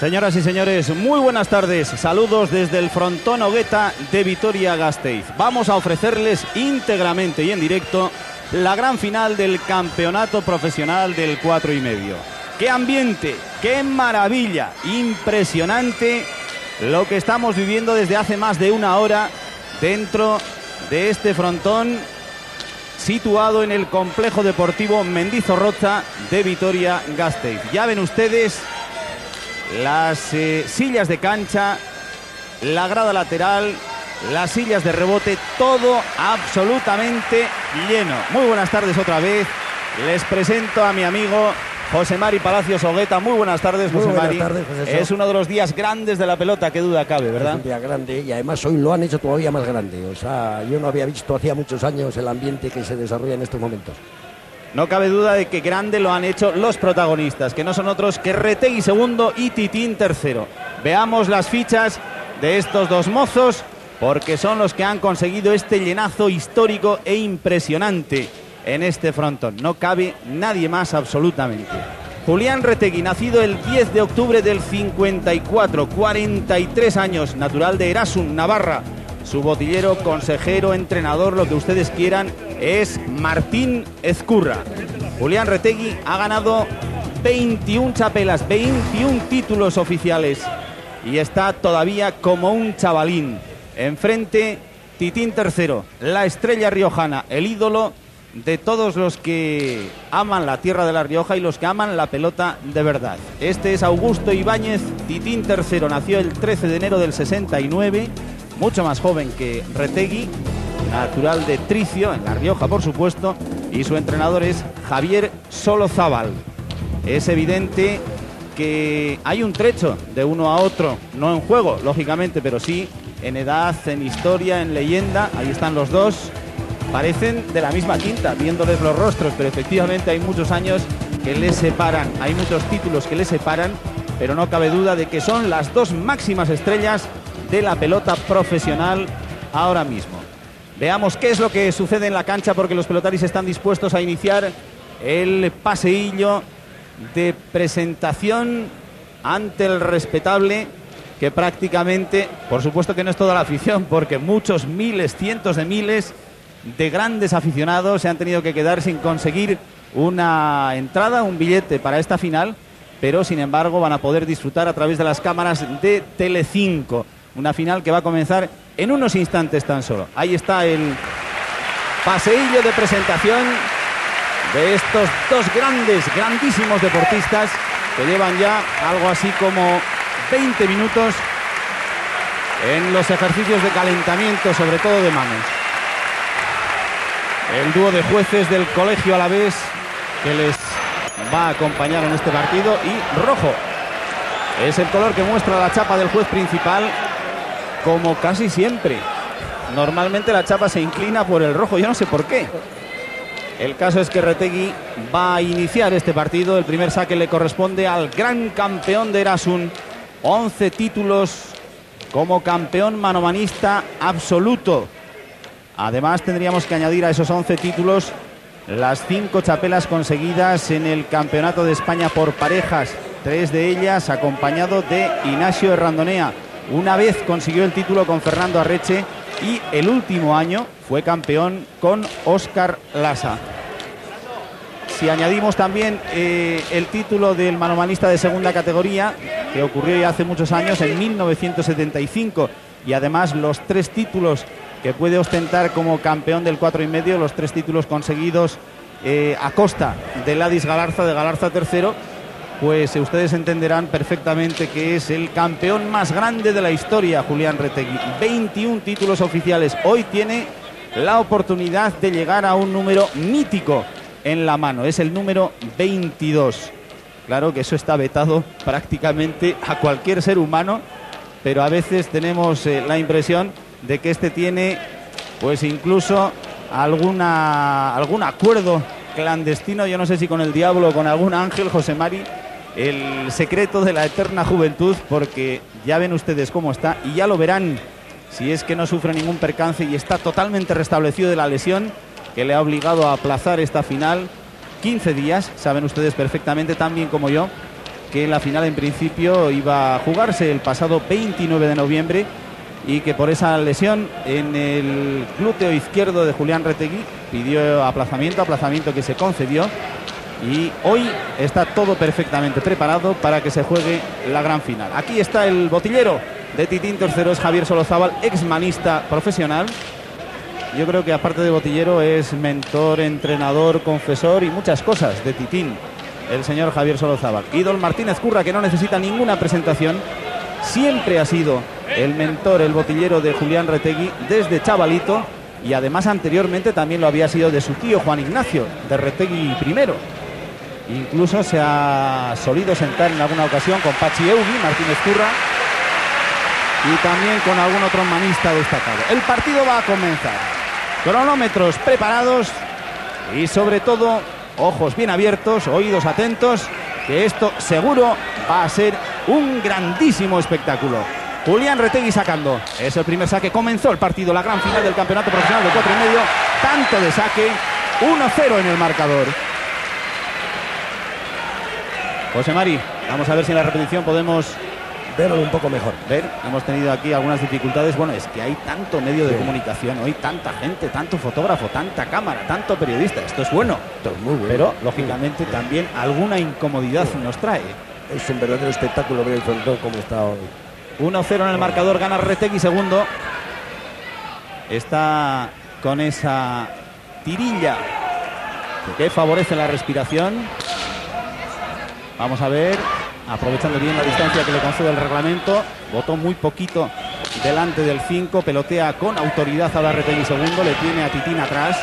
Señoras y señores, muy buenas tardes. Saludos desde el frontón Ogueta de Vitoria-Gasteiz. Vamos a ofrecerles íntegramente y en directo la gran final del campeonato profesional del 4,5. ¡Qué ambiente! ¡Qué maravilla! Impresionante lo que estamos viviendo desde hace más de una hora dentro de este frontón situado en el complejo deportivo Mendizorroza de Vitoria-Gasteiz. Ya ven ustedes las sillas de cancha, la grada lateral, las sillas de rebote, todo absolutamente lleno. Muy buenas tardes otra vez. Les presento a mi amigo José Mari Palacios Ogueta. Muy buenas tardes, José Mari. Buenas tardes, José. Es uno de los días grandes de la pelota, qué duda cabe, ¿verdad? Es un día grande y además hoy lo han hecho todavía más grande. O sea, yo no había visto hacía muchos años el ambiente que se desarrolla en estos momentos. No cabe duda de que grande lo han hecho los protagonistas, que no son otros que Retegui segundo y Titín tercero. Veamos las fichas de estos dos mozos, porque son los que han conseguido este llenazo histórico e impresionante en este frontón. No cabe nadie más absolutamente. Julián Retegui, nacido el 10 de octubre del 54, 43 años, natural de Erasun, Navarra. Su botillero, consejero, entrenador, lo que ustedes quieran, es Martín Ezcurra. Julián Retegui ha ganado 21 chapelas, 21 títulos oficiales y está todavía como un chavalín. Enfrente, Titín tercero, la estrella riojana, el ídolo de todos los que aman la tierra de La Rioja y los que aman la pelota de verdad. Este es Augusto Ibáñez, Titín tercero, nació el 13 de enero del 69, mucho más joven que Retegui, natural de Tricio, en La Rioja por supuesto, y su entrenador es Javier Solozábal. Es evidente que hay un trecho de uno a otro, no en juego, lógicamente, pero sí en edad, en historia, en leyenda. Ahí están los dos, parecen de la misma tinta, viéndoles los rostros, pero efectivamente hay muchos años que les separan, hay muchos títulos que les separan, pero no cabe duda de que son las dos máximas estrellas de la pelota profesional ahora mismo. Veamos qué es lo que sucede en la cancha, porque los pelotaris están dispuestos a iniciar el paseillo de presentación ante el respetable, que prácticamente, por supuesto que no es toda la afición, porque muchos miles, cientos de miles de grandes aficionados se han tenido que quedar sin conseguir una entrada, un billete para esta final, pero sin embargo van a poder disfrutar a través de las cámaras de Telecinco. Una final que va a comenzar en unos instantes tan solo. Ahí está el paseillo de presentación de estos dos grandísimos deportistas que llevan ya algo así como 20 minutos en los ejercicios de calentamiento, sobre todo de manos. El dúo de jueces del Colegio Alavés que les va a acompañar en este partido, y rojo es el color que muestra la chapa del juez principal, como casi siempre. Normalmente la chapa se inclina por el rojo, yo no sé por qué. El caso es que Retegui va a iniciar este partido. El primer saque le corresponde al gran campeón de Erasun, 11 títulos como campeón manomanista absoluto. Además tendríamos que añadir a esos 11 títulos las 5 chapelas conseguidas en el Campeonato de España por parejas, 3 de ellas acompañado de Ignacio Errandonea. Una vez consiguió el título con Fernando Arreche y el último año fue campeón con Óscar Lasa. Si añadimos también el título del manomanista de segunda categoría, que ocurrió ya hace muchos años, en 1975, y además los 3 títulos que puede ostentar como campeón del 4,5, los 3 títulos conseguidos a costa de Ladis Galarza, de Galarza tercero, pues ustedes entenderán perfectamente que es el campeón más grande de la historia, Julián Retegui. 21 títulos oficiales. Hoy tiene la oportunidad de llegar a un número mítico en la mano. Es el número 22. Claro que eso está vetado prácticamente a cualquier ser humano, pero a veces tenemos la impresión de que este tiene pues incluso algún acuerdo clandestino, yo no sé si con el diablo o con algún ángel, José Mari, el secreto de la eterna juventud, porque ya ven ustedes cómo está y ya lo verán si es que no sufre ningún percance y está totalmente restablecido de la lesión que le ha obligado a aplazar esta final 15 días. Saben ustedes perfectamente, tan bien como yo, que la final en principio iba a jugarse el pasado 29 de noviembre y que por esa lesión en el glúteo izquierdo de Julián Retegui pidió aplazamiento que se concedió, y hoy está todo perfectamente preparado para que se juegue la gran final. Aquí está el botillero de Titín III, es Javier Solozábal, exmanista profesional. Yo creo que aparte de botillero es mentor, entrenador, confesor y muchas cosas de Titín, el señor Javier Solozábal. Y don Martínez Curra, que no necesita ninguna presentación, siempre ha sido el mentor, el botillero de Julián Retegui desde chavalito, y además anteriormente también lo había sido de su tío Juan Ignacio, de Retegui primero. Incluso se ha solido sentar en alguna ocasión con Pachi Eugui, Martínez Curra, y también con algún otro manista destacado. El partido va a comenzar. Cronómetros preparados y sobre todo ojos bien abiertos, oídos atentos, que esto seguro va a ser un grandísimo espectáculo. Julián Retegui sacando. Es el primer saque. Comenzó el partido, la gran final del campeonato profesional de 4,5. Tanto de saque. 1-0 en el marcador. José Mari, vamos a ver si en la repetición podemos verlo un poco mejor. Hemos tenido aquí algunas dificultades. Bueno, es que hay tanto medio de comunicación hoy, tanta gente, tanto fotógrafo, tanta cámara, tanto periodista. Esto es bueno. Esto es muy bueno. Pero, lógicamente, también alguna incomodidad nos trae. Es un verdadero espectáculo ver el frontón como está hoy. 1-0 en el marcador, gana Retegui segundo. Está con esa tirilla que favorece la respiración. Vamos a ver, aprovechando bien la distancia que le concede el reglamento. Botó muy poquito delante del 5, pelotea con autoridad a la Retegui segundo, le tiene a Titín atrás.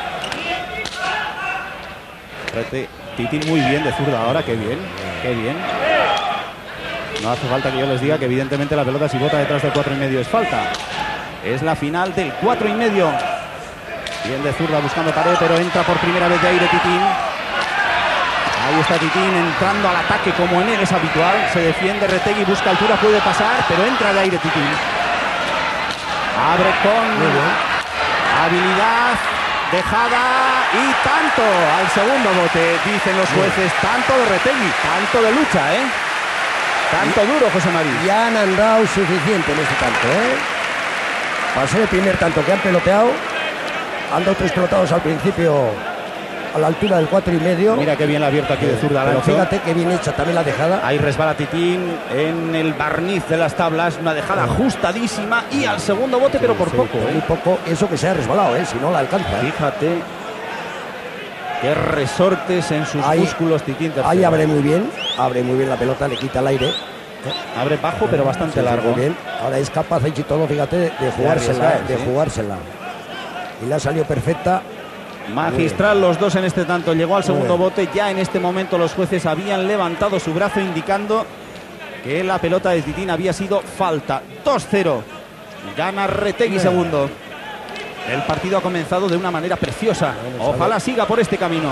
Titín muy bien de zurda ahora, qué bien, qué bien. No hace falta que yo les diga que evidentemente la pelota si bota detrás del 4,5 es falta. Es la final del 4,5. Bien de zurda buscando pared, pero entra por primera vez de aire Titín. Ahí está Titín entrando al ataque como en él es habitual. Se defiende Retegui, busca altura, puede pasar, pero entra de aire Titín. Abre con habilidad, dejada y tanto al segundo bote, dicen los jueces. Tanto de Retegui, tanto de lucha, tanto duro, José María. Ya han andado suficiente en ese tanto, Para ser el primer tanto que han peloteado, han dado 3 pelotados al principio a la altura del 4,5. Mira qué bien la abierta aquí de zurda al ancho. Fíjate qué bien hecha también la dejada. Ahí resbala Titín en el barniz de las tablas, una dejada ajustadísima y al segundo bote, pero por poco. Muy poco, eso que se ha resbalado, si no la alcanza. Fíjate qué resortes en sus músculos Titín tercero. Ahí abre muy bien la pelota, le quita el aire. Abre bajo, pero bastante largo. Muy bien. Ahora es capaz y todo, fíjate, de jugársela, y le ha salido perfecta. Magistral los dos en este tanto. Llegó al segundo bote. Ya en este momento los jueces habían levantado su brazo indicando que la pelota de Titín había sido falta. 2-0. Gana Retegui segundo. El partido ha comenzado de una manera preciosa. Ojalá siga por este camino.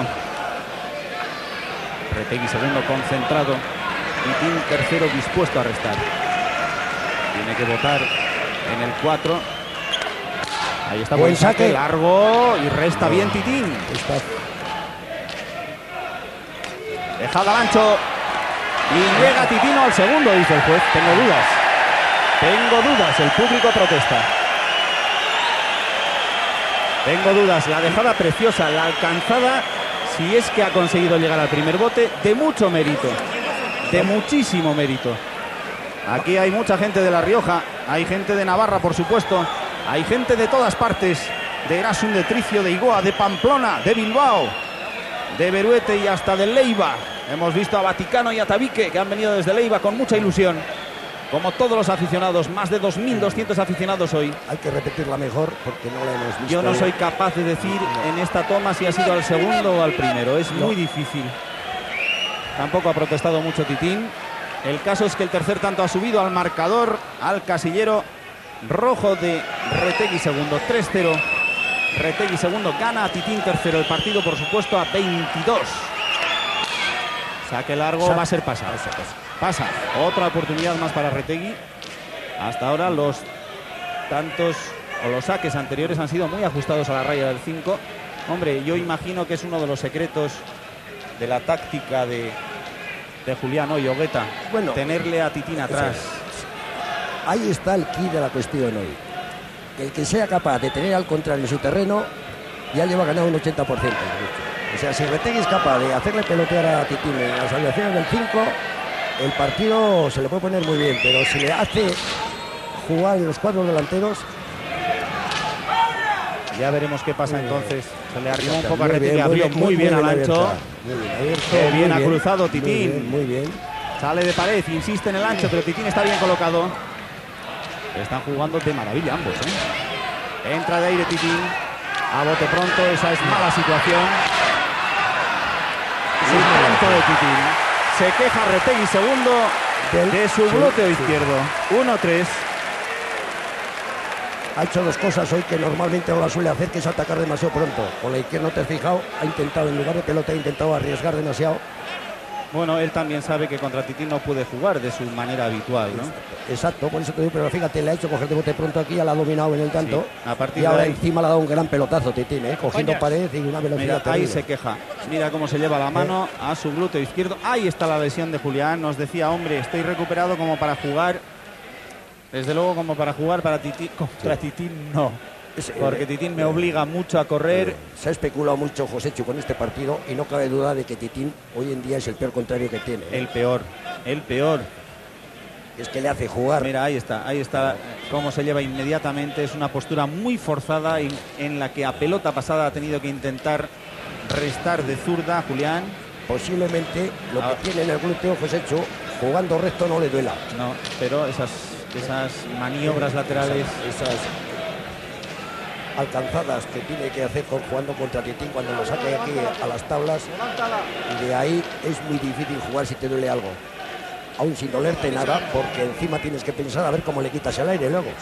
Retegui segundo concentrado. Titín tercero dispuesto a restar. Tiene que votar en el 4. Ahí está, buen saque largo y resta bien Titín. Dejada al ancho y llega Titino al segundo, dice el juez. Tengo dudas, el público protesta. Tengo dudas, la dejada preciosa, la alcanzada, si es que ha conseguido llegar al primer bote, de mucho mérito, de muchísimo mérito. Aquí hay mucha gente de La Rioja, hay gente de Navarra, por supuesto. Hay gente de todas partes, de Erasun, de Tricio, de Igoa, de Pamplona, de Bilbao, de Beruete y hasta de Leiva. Hemos visto a Vaticano y a Tabique, que han venido desde Leiva con mucha ilusión. Como todos los aficionados, más de 2.200 aficionados hoy. Hay que repetirla mejor porque no la hemos visto. Yo no soy capaz de decir en esta toma si ha sido al segundo o al primero. Es muy difícil. Tampoco ha protestado mucho Titín. El caso es que el tercer tanto ha subido al marcador, al casillero rojo de Retegui segundo. 3-0. Retegui segundo, gana a Titín tercero. El partido, por supuesto, a 22. Saque largo, va a ser pasa. Pasa. Otra oportunidad más para Retegui. Hasta ahora los tantos o los saques anteriores han sido muy ajustados a la raya del 5. Hombre, yo imagino que es uno de los secretos de la táctica de de Julián hoy, Ogueta. Bueno, tenerle a Titín atrás. Ahí está el quid de la cuestión hoy. El que sea capaz de tener al contrario en su terreno ya lleva ganado un 80%. O sea, si Retegui es capaz de hacerle pelotear a Titín en las aviaciones del 5, el partido se le puede poner muy bien, pero si le hace jugar en los cuadros delanteros, ya veremos qué pasa entonces. Se le arrimó un poco a muy Retegui, bien, abrió muy bien al ancho. Qué bien ha cruzado Titín. Muy bien. Sale de pared, insiste en el ancho, pero Titín está bien colocado. Están jugando de maravilla ambos, ¿eh? Entra de aire Titín. A bote pronto, esa es mala situación. Intento de Titín. Se queja Retegui segundo de su glúteo izquierdo. 1-3. Ha hecho dos cosas hoy que normalmente no la suele hacer, que es atacar demasiado pronto. Con la izquierda, no te has fijado, ha intentado, en lugar de pelota, ha intentado arriesgar demasiado. Bueno, él también sabe que contra Titín no puede jugar de su manera habitual, ¿no? Exacto, por eso te digo, pero fíjate, le ha hecho coger de bote pronto aquí, ya la ha dominado en el tanto. Sí, a partir y ahora de ahí, encima le ha dado un gran pelotazo Titín, cogiendo pared y una velocidad mira, terrible. ahí se queja. Mira cómo se lleva la mano a su glúteo izquierdo. Ahí está la lesión de Julián. Nos decía, hombre, estoy recuperado como para jugar. Desde luego, como para jugar para Titín. Contra Titín no. Porque Titín me obliga mucho a correr. Se ha especulado mucho, Joséchu, con este partido y no cabe duda de que Titín hoy en día es el peor contrario que tiene. El peor. Es que le hace jugar. Mira, ahí está cómo se lleva inmediatamente. Es una postura muy forzada en la que a pelota pasada ha tenido que intentar restar de zurda Julián. Posiblemente lo que tiene en el glúteo, Joséchu, jugando recto no le duela. No, pero esas maniobras laterales, esas alcanzadas que tiene que hacer jugando contra Titín cuando lo saque aquí a las tablas, y de ahí es muy difícil jugar si te duele algo, aún sin dolerte nada, porque encima tienes que pensar a ver cómo le quitas el aire luego.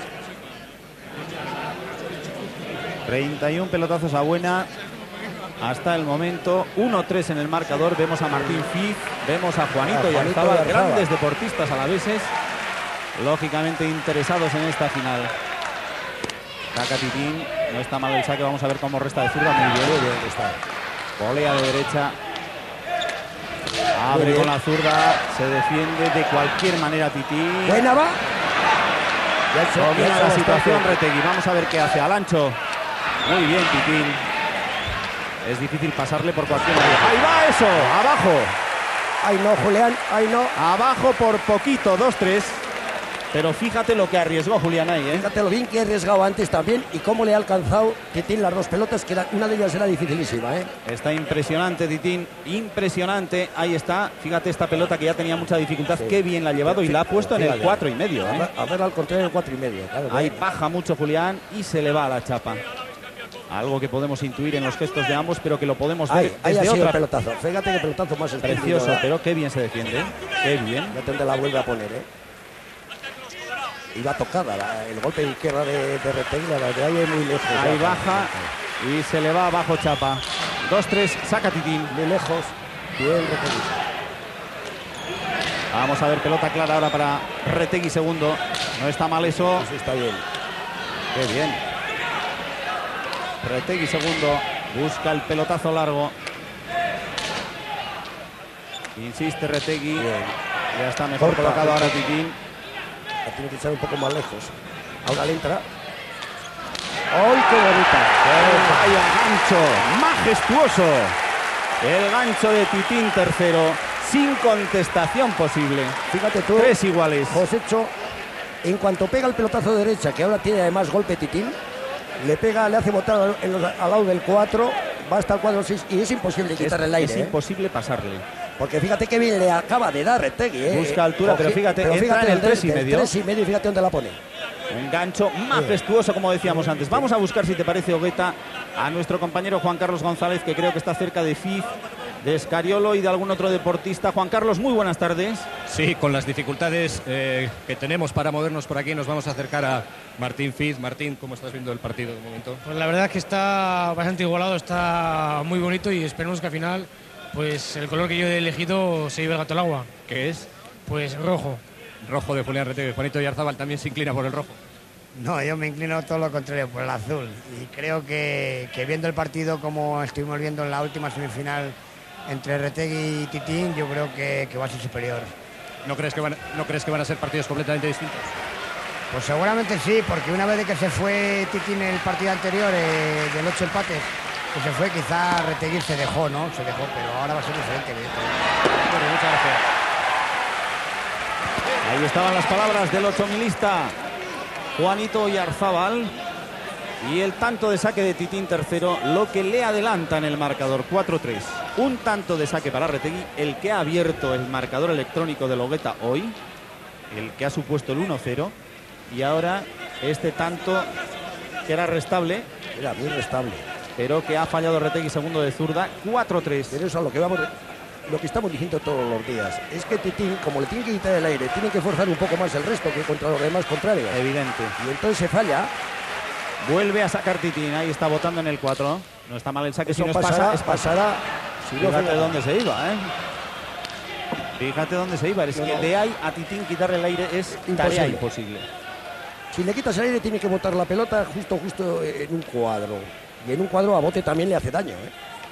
31 pelotazos a buena hasta el momento. 1-3 en el marcador. Vemos a Martín Fiz, vemos a Juanito y Arzabal, grandes deportistas alaveses, lógicamente interesados en esta final. Saca Titín, no está mal el saque, vamos a ver cómo resta de zurda. Muy bien está. Volea de derecha, abre con la zurda, se defiende de cualquier manera Titín. Buena va. Domina la situación Retegui, vamos a ver qué hace al ancho. Muy bien Titín. Es difícil pasarle por cualquier manera. Ahí va eso, abajo. Ay no, Julián, ay no. Abajo por poquito, 2-3. Pero fíjate lo que arriesgó Julián ahí, ¿eh? Fíjate lo bien que ha arriesgado antes también y cómo le ha alcanzado Titín las dos pelotas, que una de ellas era dificilísima, ¿eh? Está impresionante Titín, impresionante. Ahí está, fíjate esta pelota que ya tenía mucha dificultad, qué bien la ha llevado y la ha puesto en el 4,5, ¿eh? A ver, al contrario, el 4,5. Claro, ahí baja mucho Julián y se le va a la chapa. Algo que podemos intuir en los gestos de ambos, pero que lo podemos ver desde desde otra. Pelotazo. Fíjate qué pelotazo más precioso, pero qué bien se defiende, qué bien. Ya tendrá la vuelve a poner, ¿eh? Iba tocada, el golpe de izquierda de Retegui, la de ahí es muy lejos. Ahí baja y se le va abajo chapa. 2-3, saca Titín. Muy lejos, bien Retegui. Vamos a ver pelota clara ahora para Retegui segundo. No está mal eso. Eso está bien. Qué bien. Retegui segundo, busca el pelotazo largo. Insiste Retegui. Bien. Ya está mejor colocado ahora Titín. La tiene que echar un poco más lejos. Ahora le entra. ¡Ay, qué bonita! ¡Vaya gancho! ¡Majestuoso! El gancho de Titín tercero, sin contestación posible. Fíjate tú. 3 iguales. Josécho, en cuanto pega el pelotazo de derecha, que ahora tiene además golpe Titín, le pega, le hace botar al lado del 4, va hasta el cuadro 6 y es imposible quitarle el aire. Es imposible pasarle. Porque fíjate qué bien le acaba de dar Retegui, ¿eh? Busca altura, pero fíjate entra en el 3,5. 3,5, fíjate dónde la pone. Un gancho majestuoso, como decíamos antes. Vamos a buscar, si te parece, Ogueta, a nuestro compañero Juan Carlos González, que creo que está cerca de Fiz, de Escariolo y de algún otro deportista. Juan Carlos, muy buenas tardes. Sí, con las dificultades que tenemos para movernos por aquí, nos vamos a acercar a Martín Fiz. Martín, ¿cómo estás viendo el partido de momento? Pues la verdad es que está bastante igualado, está muy bonito y esperemos que al final, pues el color que yo he elegido se lleve el gato al agua. ¿Qué es? Pues rojo. Rojo de Julián Retegui. Juanito Oyarzabal también se inclina por el rojo. No, yo me inclino todo lo contrario, por el azul. Y creo que viendo el partido como estuvimos viendo en la última semifinal entre Retegui y Titín, yo creo que va a ser superior. ¿No crees que van a ser partidos completamente distintos? Pues seguramente sí, porque una vez de que se fue Titín en el partido anterior, del 8 empates, que se fue, quizá Retegui se dejó, ¿no? Se dejó, pero ahora va a ser diferente, evidentemente. Bueno, muchas gracias. Ahí estaban las palabras del otomilista Juanito Oyarzábal. Y el tanto de saque de Titín tercero, lo que le adelanta en el marcador 4-3. Un tanto de saque para Retegui, el que ha abierto el marcador electrónico de Logueta hoy, el que ha supuesto el 1-0. Y ahora este tanto que era restable. Era muy restable. Pero que ha fallado Retegui, segundo de zurda, 4-3. Pero eso es lo que estamos diciendo todos los días. Es que Titín, como le tiene que quitar el aire, tiene que forzar un poco más el resto que contra los demás contrarios. Evidente. Y entonces se falla. Vuelve a sacar Titín, ahí está botando en el 4. No está mal el saque, Eso si no pasará, es pasará. Si no, fíjate dónde se iba, ¿eh? Fíjate dónde se iba. Es que de ahí a Titín quitarle el aire es tarea imposible. Si le quitas el aire, tiene que botar la pelota justo en un cuadro. Y en un cuadro a bote también le hace daño, ¿eh?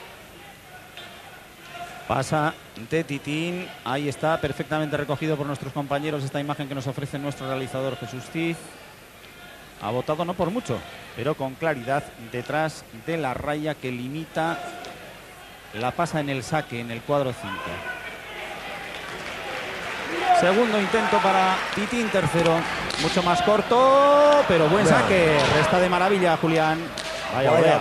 Pasa de Titín. Ahí está, perfectamente recogido por nuestros compañeros esta imagen que nos ofrece nuestro realizador Jesús Cid. Ha botado no por mucho, pero con claridad detrás de la raya que limita la pasa en el saque, en el cuadro 5. Segundo intento para Titín, tercero. Mucho más corto, pero buen saque. Resta de maravilla, Julián. Vaya volea.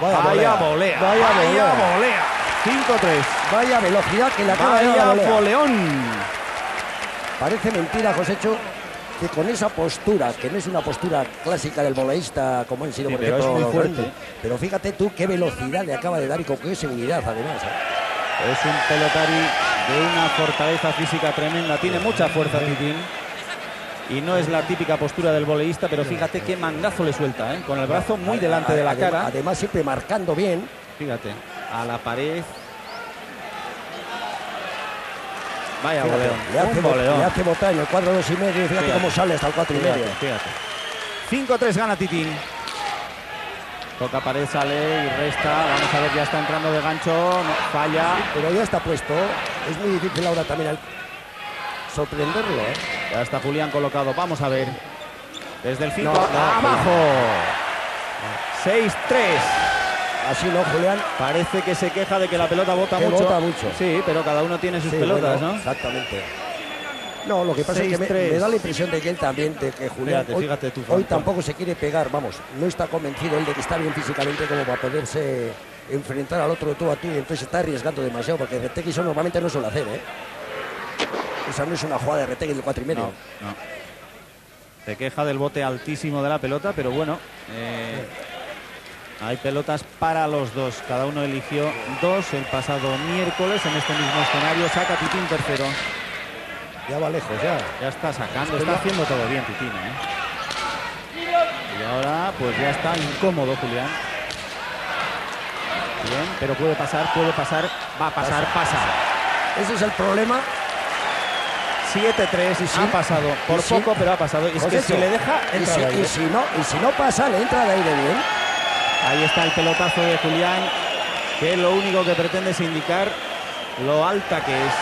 5-3. Vaya velocidad que le acaba de dar la volea. Boleón. Parece mentira, Josécho, que con esa postura, que no es una postura clásica del voleísta como han sido, Sí, por pero ejemplo, es muy los fuerte. grandes. Pero fíjate tú qué velocidad le acaba de dar y con qué seguridad, además, ¿eh? Es un pelotari de una fortaleza física tremenda. Tiene mucha fuerza Titín. Y no es la típica postura del voleísta, pero fíjate qué mangazo le suelta, ¿eh? Con el brazo muy delante de la cara. Además, siempre marcando bien. Fíjate, a la pared. Vaya Fíjate, boleón. le hace botar en el cuadro 2,5 y fíjate Fíjate. cómo sale hasta el 4,5. Fíjate. 5-3 gana Titín. Toca pared, sale y resta. Vamos a ver, ya está entrando de gancho. No, falla. Pero ya está puesto. Es muy difícil ahora también sorprenderlo, ¿eh? Ya está Julián colocado. Vamos a ver. Desde el 5 No, abajo. 6-3. Así no, Julián. Parece que se queja de que la pelota bota Que mucho. bota mucho. Sí, pero cada uno tiene sus Sí, pelotas, bueno, ¿no? Exactamente. No, lo que pasa es que 6-3. me da la impresión de que él también, de que Julián Fíjate tú, hoy Juan. tampoco se quiere pegar, vamos, no está convencido él de que está bien físicamente como para poderse enfrentar al otro de tú a tú, y entonces está arriesgando demasiado, porque Retegui eso normalmente no suele hacer, ¿eh? Esa no es una jugada de Retegui del 4,5. No. Se queja del bote altísimo de la pelota, pero bueno, hay pelotas para los dos. Cada uno eligió dos el pasado miércoles en este mismo escenario. Saca Titín tercero. Ya va lejos, ya. Ya está sacando, está haciendo todo bien Titín, ¿eh? Y ahora pues ya está incómodo Julián. Bien, pero puede pasar, va a pasar, pasa. Ese es el problema. 7-3, Sí, sí. ha pasado, por Y sí. poco, pero ha pasado. Es que Josécho, si le deja, entra de aire. y si no pasa, le entra de aire bien. Ahí está el pelotazo de Julián, que lo único que pretende es indicar lo alta que es.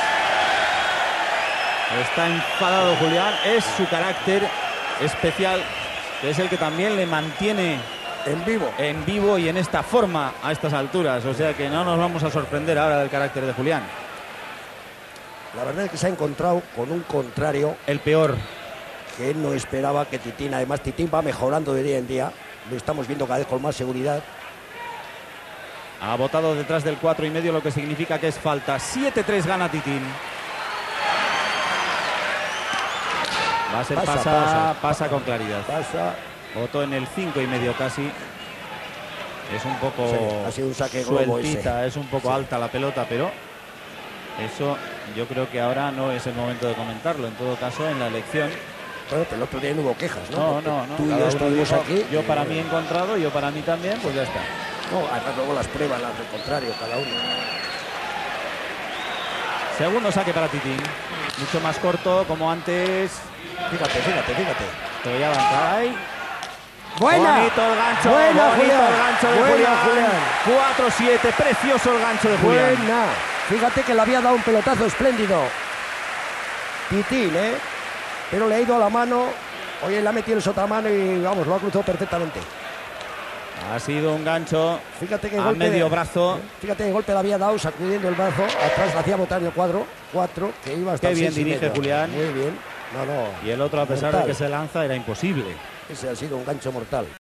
Está enfadado Julián, es su carácter especial, que es el que también le mantiene En vivo. y en esta forma a estas alturas. O sea que no nos vamos a sorprender ahora del carácter de Julián. La verdad es que se ha encontrado con un contrario El peor. que él no esperaba, que Titín, además Titín va mejorando de día en día, lo estamos viendo cada vez con más seguridad. Ha botado detrás del 4,5, lo que significa que es falta. 7-3 gana Titín. Va a ser pasa con claridad. Pasa. Votó en el 5,5 casi. Es un poco Sí, ha sido un saque globo sueltita, ese. es un poco alta la pelota, pero eso yo creo que ahora no es el momento de comentarlo. En todo caso, en la elección. Bueno, pero el otro día no hubo quejas, ¿no? No, Porque no. Tú y Cada yo uno estuvimos dijo, aquí. yo para mí he encontrado, yo para mí también, pues ya está. No, además luego las pruebas, las del contrario, cada uno. Segundo saque para Titín. Mucho más corto, como antes. Fíjate. Pero ya va a entrar ahí. ¡Buena! Bonito el gancho. Buena, bonito Julián. el gancho de Buena, Julián. 4-7. Precioso el gancho de Julián. Buena. Fíjate que le había dado un pelotazo espléndido Titín, pero le ha ido a la mano. Oye, le ha metido el sotamano y vamos, lo ha cruzado perfectamente. Ha sido un gancho. Fíjate que a golpe medio brazo. Fíjate que golpe le había dado sacudiendo el brazo. Atrás le hacía botar el cuadro, que iba hasta Qué el bien 6 y dirige medio. Julián. Muy bien. No, Y el otro, a pesar mortal. de que se lanza, era imposible. Ese ha sido un gancho mortal.